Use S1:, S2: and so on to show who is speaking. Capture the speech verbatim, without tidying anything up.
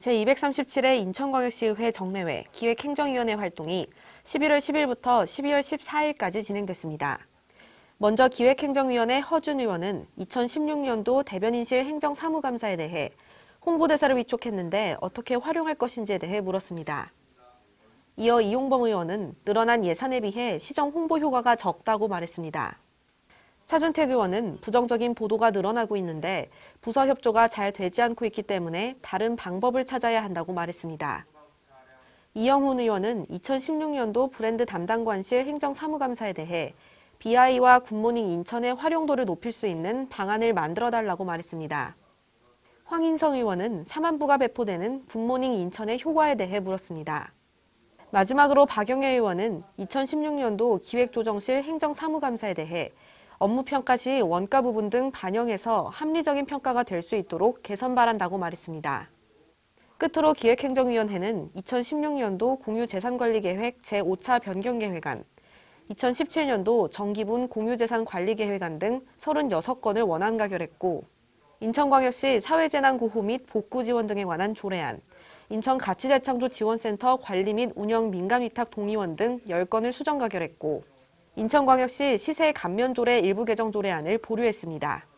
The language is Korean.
S1: 제이백삼십칠 회 인천광역시의회 정례회 기획행정위원회 활동이 십일월 십일부터 십이월 십사일까지 진행됐습니다. 먼저 기획행정위원회 허준 의원은 이천십육 년도 대변인실 행정사무감사에 대해 홍보대사를 위촉했는데 어떻게 활용할 것인지에 대해 물었습니다. 이어 이용범 의원은 늘어난 예산에 비해 시정 홍보 효과가 적다고 말했습니다. 차준택 의원은 부정적인 보도가 늘어나고 있는데 부서 협조가 잘 되지 않고 있기 때문에 다른 방법을 찾아야 한다고 말했습니다. 이영훈 의원은 이천십육 년도 브랜드 담당관실 행정사무감사에 대해 비아이와 굿모닝 인천의 활용도를 높일 수 있는 방안을 만들어달라고 말했습니다. 황인성 의원은 사만부가 배포되는 굿모닝 인천의 효과에 대해 물었습니다. 마지막으로 박영애 의원은 이천십육 년도 기획조정실 행정사무감사에 대해 업무평가 시 원가 부분 등 반영해서 합리적인 평가가 될 수 있도록 개선 바란다고 말했습니다. 끝으로 기획행정위원회는 이천십육 년도 공유재산관리계획 제오 차 변경계획안, 이천십칠 년도 정기분 공유재산관리계획안 등 삼십육 건을 원안 가결했고, 인천광역시 사회재난구호 및 복구지원 등에 관한 조례안, 인천가치재창조지원센터 관리 및 운영 민간위탁 동의원 등 십 건을 수정 가결했고, 인천광역시 시세 감면조례 일부 개정 조례안을 보류했습니다.